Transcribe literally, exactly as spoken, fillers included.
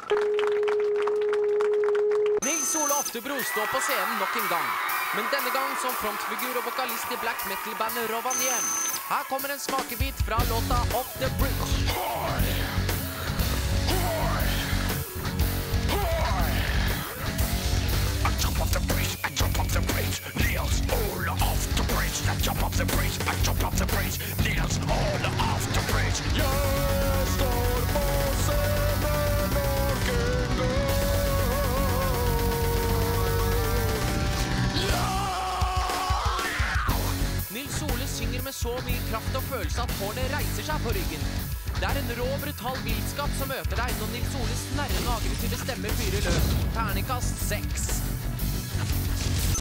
Nils Ole Oftebro står på scenen nok en gang, men denne gang som frontfigur og vokalist i black metal-bandet Rovaniemi. Her kommer en smakebit fra låta Off the Bridge. I jump off the bridge, I jump off the bridge, Nils Ole off the bridge, I jump off the bridge, I jump off the bridge, Nils Ole off the bridge. Jeg står på scenen nok en gang. Nils Ole synger med så mye kraft og følelse at hårene reiser seg på ryggen. Det er en rå, brutal vildskap som møter deg når Nils Oles nærmere aggressive stemme fyrer løs. Terningkast seks.